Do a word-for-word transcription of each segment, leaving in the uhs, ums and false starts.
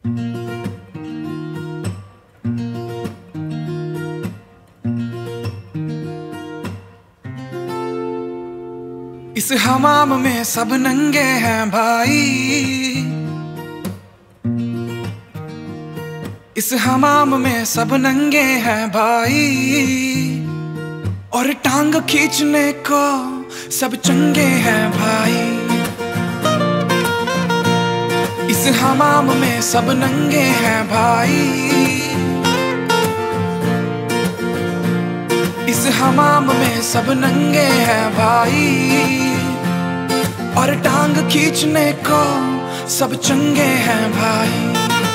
इस हमाम में सब नंगे हैं भाई, इस हमाम में सब नंगे हैं भाई, और टांग खींचने को सब चंगे हैं भाई। इस हमाम में सब नंगे हैं भाई, इस हमाम में सब नंगे हैं भाई, और टांग खींचने को सब चंगे हैं भाई।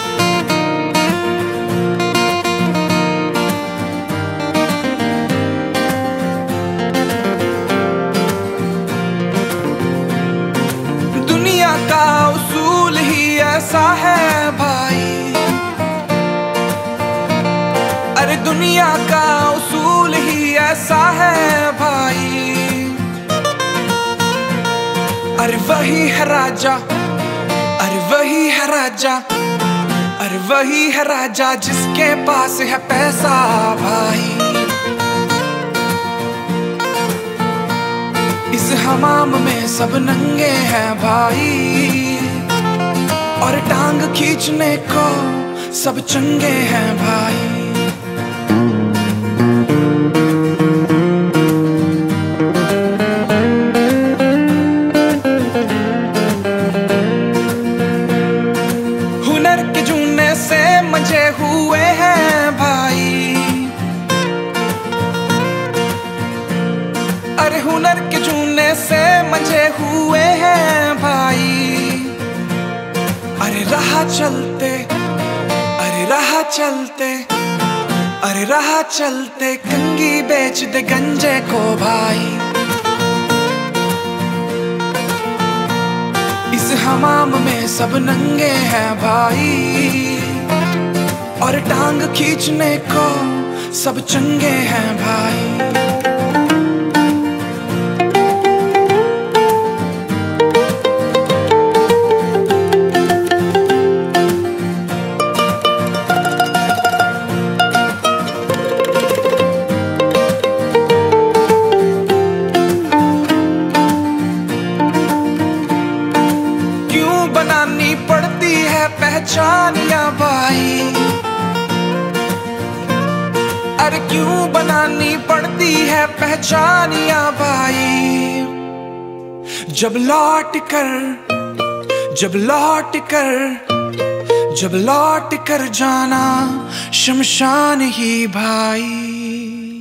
दुनिया का उसूल ही ऐसा है भाई, अरे दुनिया का उसूल ही ऐसा है भाई। अरे वही है राजा, अरे वही है राजा, अरे वही है राजा जिसके पास है पैसा भाई। इस हमाम में सब नंगे हैं भाई, और टांग खींचने को सब चंगे हैं भाई। हुनर के जूने से मजे हुए हैं भाई, अरे हुनर के जूने से मजे हुए हैं भाई। अरे राह चलते, अरे राह चलते, अरे राह चलते कंगी बेच दे गंजे को भाई। इस हमाम में सब नंगे हैं भाई, और टांग खींचने को सब चंगे हैं भाई। बनानी पड़ती है पहचानियां भाई, अरे क्यों बनानी पड़ती है पहचानियां भाई। जब लौट कर, जब लौट कर, जब लौट कर जाना शमशान ही भाई।